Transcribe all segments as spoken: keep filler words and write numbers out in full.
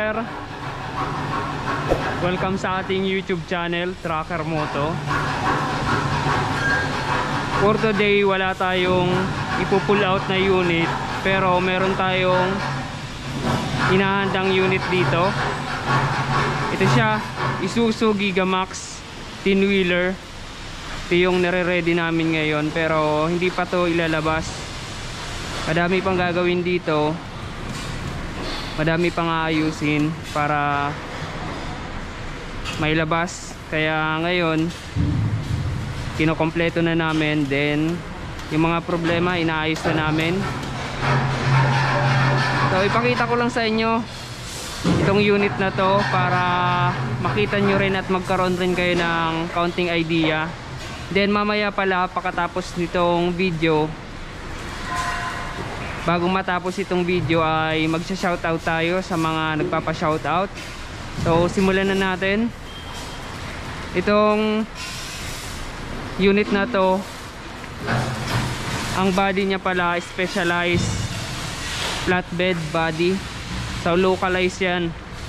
ka-tracker, welcome sa ating YouTube channel, Tracker Moto. For today, wala tayong ipo-pull out na unit, pero meron tayong inahandang unit dito. Ito siya, Isuzu Gigamax ten wheeler. Ito yung nire-ready namin ngayon, pero hindi pa to ilalabas. Madami pang gagawin dito, madami pang aayusin para mailabas. Kaya ngayon kinokompleto na namin, then yung mga problema inaayos na namin. So ipakita ko lang sa inyo itong unit na to para makita nyo rin at magkaroon rin kayo ng counting idea. Then mamaya pala, pagkatapos nitong video, bago matapos itong video, ay magsha-shoutout tayo sa mga nagpapa-shoutout. So simulan na natin. Itong unit na to, ang body niya pala specialized flatbed body. So localized yan.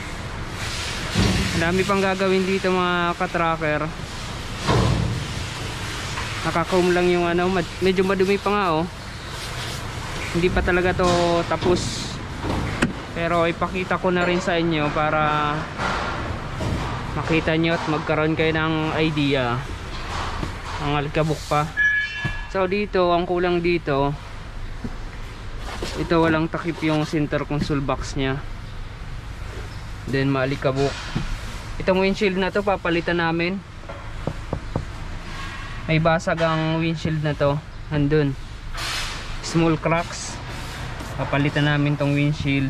Ang dami pang gagawin dito mga ka-tracker. Naka-chrome lang yung ano, medyo madumi pa nga oh. Hindi pa talaga to tapos, pero ipakita ko na rin sa inyo para makita nyo at magkaroon kayo ng idea. Ang alikabok pa. So dito, ang kulang dito, ito walang takip yung center console box nya, then maalikabok. Itong windshield na to papalitan namin. May basag ang windshield na to, andun, small cracks. Papalitan namin tong windshield.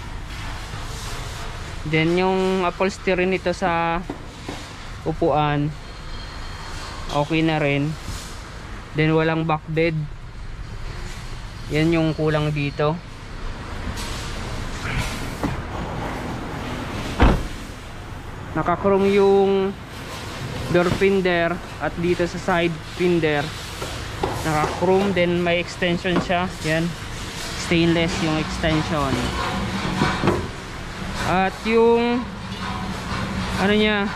Then yung upholstery nito sa upuan, okay na rin. Then walang back bed, yan yung kulang dito. Naka-chrome yung door fender at dito sa side fender naka-chrome, then may extension siya, yan, stainless yung extension. At yung ano niya,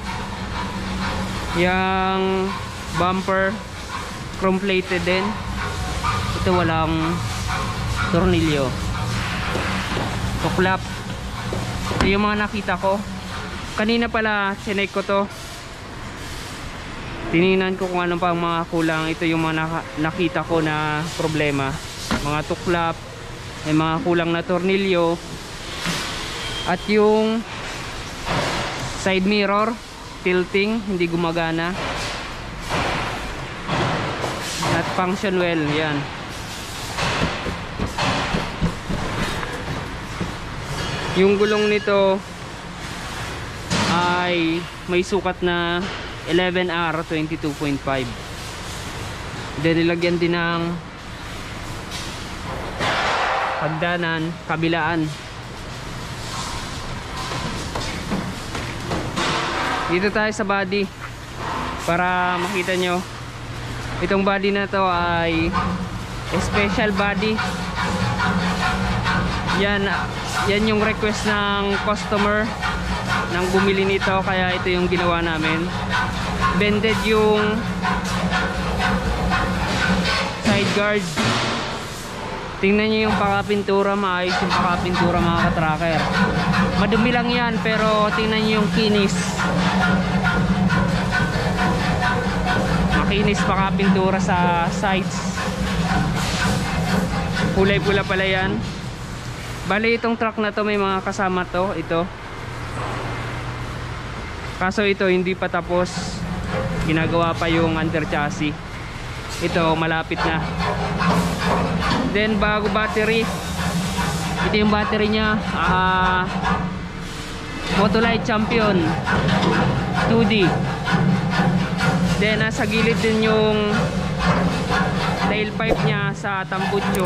yung bumper chrome plated din. Ito walang tornilyo, tuklap. Ito yung mga nakita ko kanina pala, chinek ko to, tininan ko kung ano pa ang mga kulang. Ito yung mga nakita ko na problema, mga tuklap, may mga kulang na tornilyo, at yung side mirror tilting, hindi gumagana, at function well, yan. Yung gulong nito ay may sukat na eleven R twenty-two point five. Then nilagyan din ng hagdanan kabilaan. Dito tayo sa body para makita nyo. Itong body na to ay special body. Yan, yan yung request ng customer nang bumili nito, kaya ito yung ginawa namin. Bended yung side guard. Tingnan nyo yung pakapintura, maayos yung pakapintura mga ka-tracker. Madumi lang yan, pero tingnan nyo yung kinis. Makinis pakapintura sa sides. Kulay pula pala yan. Bali itong truck na to may mga kasama to, ito. Kaso ito hindi pa tapos, ginagawa pa yung under chassis. Ito malapit na. Then bago battery, ito yung battery nya, uh, Motolite Champion two D. Then nasa gilid din yung tailpipe nya sa tambucho.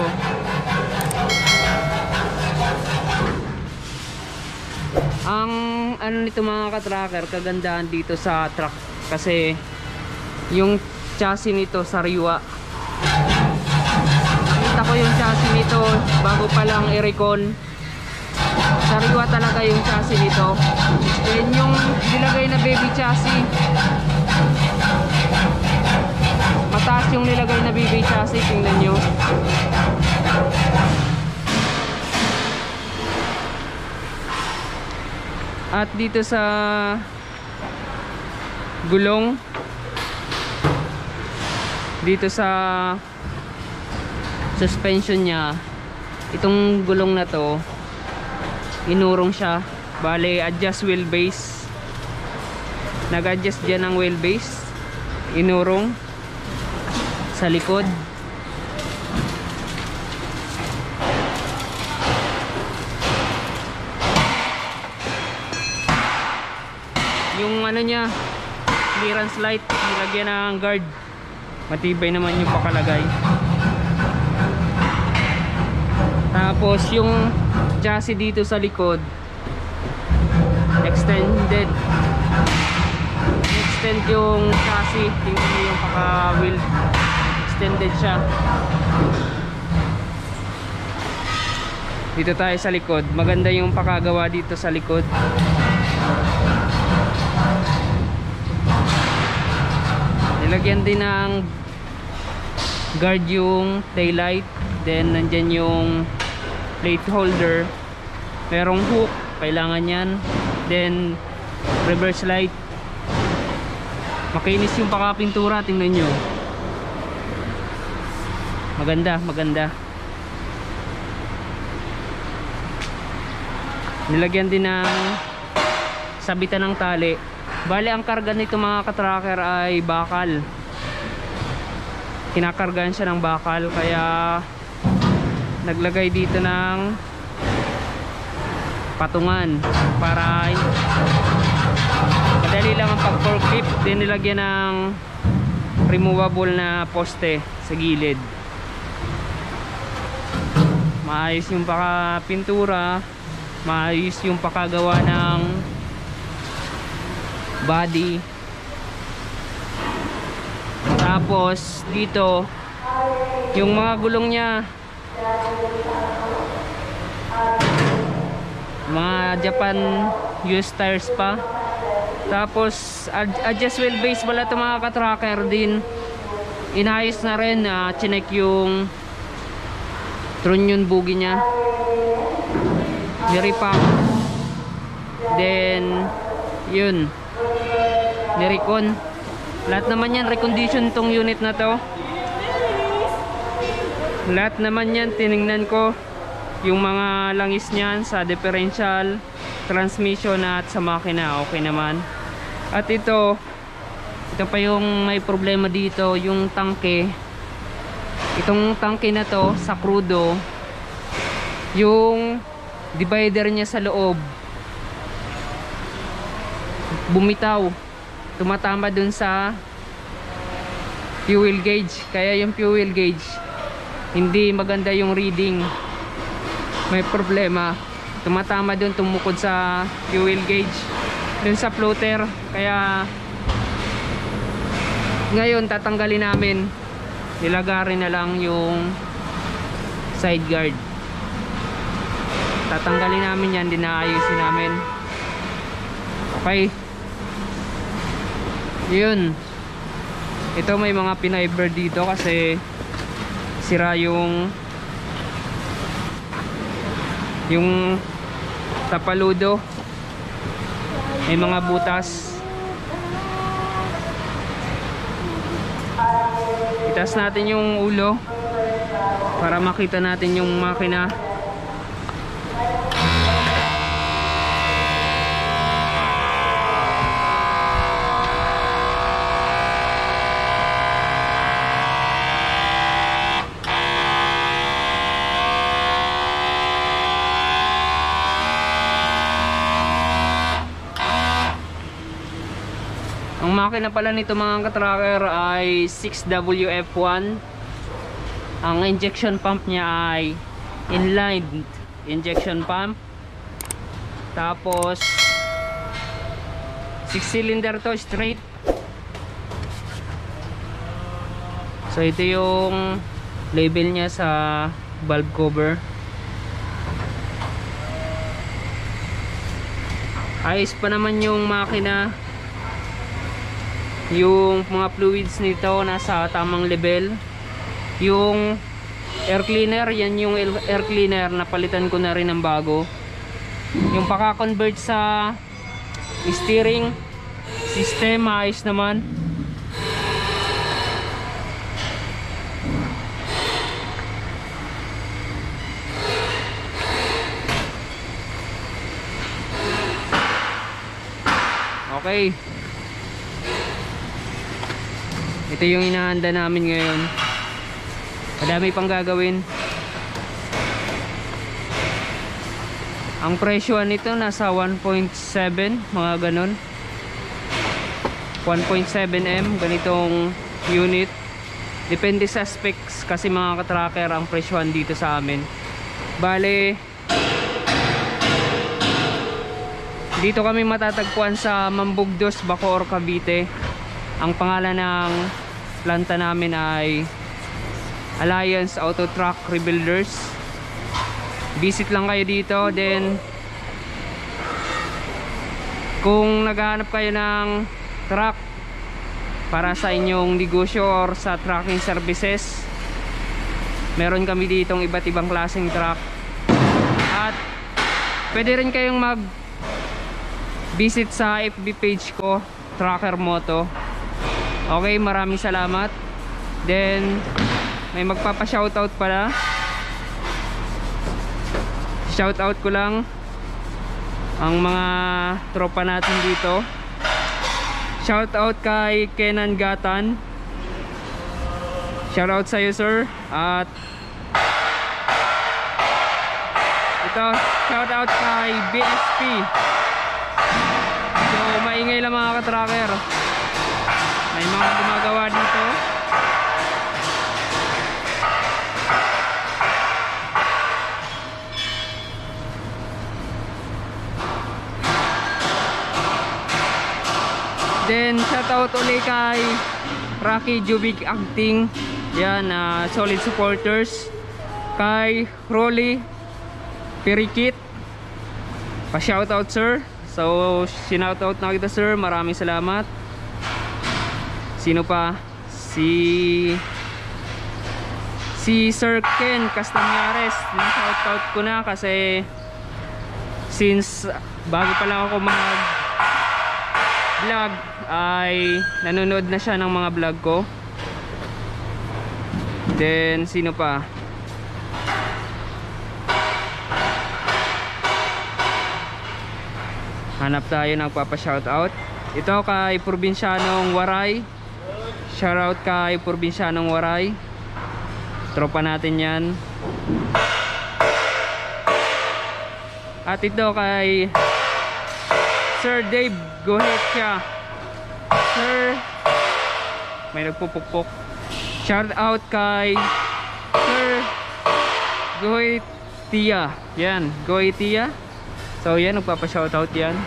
Ang ano nito mga ka-tracker, kagandahan dito sa truck kasi yung chassis nito sariwa. Nakita ko yung chassis nito bago pa lang i-recon sa sariwa talaga yung chassis nito. Then yung nilagay na baby chassis, mataas yung nilagay na baby chassis, tingnan nyo. At dito sa gulong, dito sa suspension niya, itong gulong na to, inurong siya. Bale, adjust wheelbase, nag-adjust dyan ang wheelbase, inurong sa likod. Yung ano niya, clearance light, nilagyan ng guard, matibay naman yung pakalagay. Tapos yung chassis dito sa likod, extended, extend yung chassis, tingnan nyo yung paka wheel, extended siya. Dito tayo sa likod, maganda yung pakagawa dito sa likod. Nilagyan din ng guard yung taillight, then nandyan yung plate holder, merong hook, kailangan yan, then reverse light. Makinis yung pakapintura, tingnan nyo, maganda, maganda. Nilagyan din ng sabitan ng tali. Bale, ang karga nito mga katracker ay bakal, kinakargahan siya ng bakal, kaya naglagay dito ng patungan para madali lang ang pag forklift. Din nilagyan ng removable na poste sa gilid. Maayos yung pakapintura, maayos yung pakagawa ng body. Tapos dito yung mga gulong niya, mga Japan used tires pa. Tapos adjust wheelbase pala ito mga katracker din, inayos na rin. uh, chinek yung trunnion bogie nya, nirepack, then yun, nirecon. Lahat naman yan recondition tong unit na to, lahat naman yan tiningnan ko. Yung mga langis niyan sa differential, transmission at sa makina, okay naman. At ito, ito pa yung may problema dito, yung tangke. Itong tangke na to sa crudo, yung divider niya sa loob bumitaw, tumatama dun sa fuel gauge. Kaya yung fuel gauge hindi maganda yung reading, may problema, tumatama dun, tumukod sa fuel gauge dun sa floater. Kaya ngayon tatanggalin namin, nilagarin na lang yung side guard, tatanggalin namin yan, dinaayusin namin. Okay, yun. Ito may mga pinaiber dito kasi sira yung yung tapaludo, may mga butas. Itaas natin yung ulo para makita natin yung makina. Ang makina pala nito mga katracker ay six W F one. Ang injection pump niya ay inline injection pump. Tapos six cylinder to, straight. So ito yung label niya sa valve cover. ayos pa naman yung makina, yung mga fluids nito nasa tamang level. Yung air cleaner, yan yung air cleaner, napalitan ko na rin ng bago. Yung paka-convert sa steering system, ayos naman. Okay, ito yung inahanda namin ngayon. Madami pang gagawin. Ang presyo nito nasa one point seven, mga ganon, one point seven M ganitong unit. Depende sa specs kasi mga ka-tracker ang presyohan dito sa amin. Bale, dito kami matatagpuan sa Mambugdos, Bacoor, Cavite. Ang pangalan ng planta namin ay Alliance Auto Truck Rebuilders. Visit lang kayo dito. Then kung naghahanap kayo ng truck para sa inyong negosyo or sa trucking services, meron kami ditong iba't ibang klaseng truck. At pwede rin kayong mag visit sa F B page ko, Tracker Moto. Okay, maraming salamat. Then may magpapa-shoutout pala. Shoutout ko lang ang mga tropa natin dito. Shoutout kay Kenan Gatan. Shoutout sa iyo, sir. At ito, shoutout kay B S P. So maingay lang mga ka-tracker, may mga gumagawa dito. Then shoutout ulit kay Rocky Jubic Acting. Yan, uh, solid supporters. Kay Rolly Pirikit, pa shoutout sir. So sinoutout na kita sir, maraming salamat. Sino pa? Si Si Sir Ken Castañares, na-shoutout ko na kasi since bago pa lang ako mag vlog ay nanonood na siya ng mga vlog ko. Then sino pa? Hanap tayo ng papa-shoutout. Ito kay Probinsyanong Waray. Shoutout kay Probinsyanong Waray. Tropa natin yan. At ito kay Sir Dave Gohetia. Sir, may nagpupukpok. Shoutout kay Sir Gohetia. Yan, Gohetia. So yan, nagpapa-shoutout yan.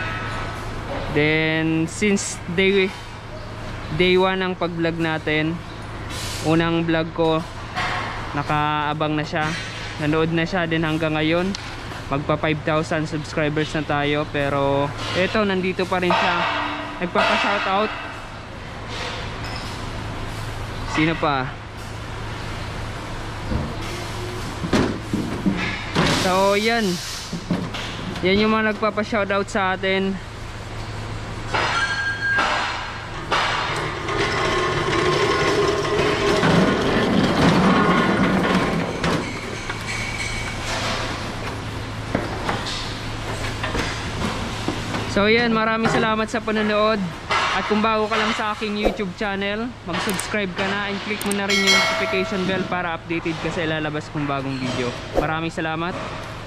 Then since day day one ang pag-vlog natin, unang vlog ko, nakaabang na siya, nanood na siya din hanggang ngayon. Magpa five thousand subscribers na tayo, pero eto, nandito pa rin siya, nagpapa-shoutout. Sino pa? So yan, yan yung mga nagpapa-shoutout sa atin. So yan, maraming salamat sa panonood. At kung bago ka lang sa aking YouTube channel, mag-subscribe ka na and click mo na rin yung notification bell para updated ka sa ilalabas kong bagong video. Maraming salamat.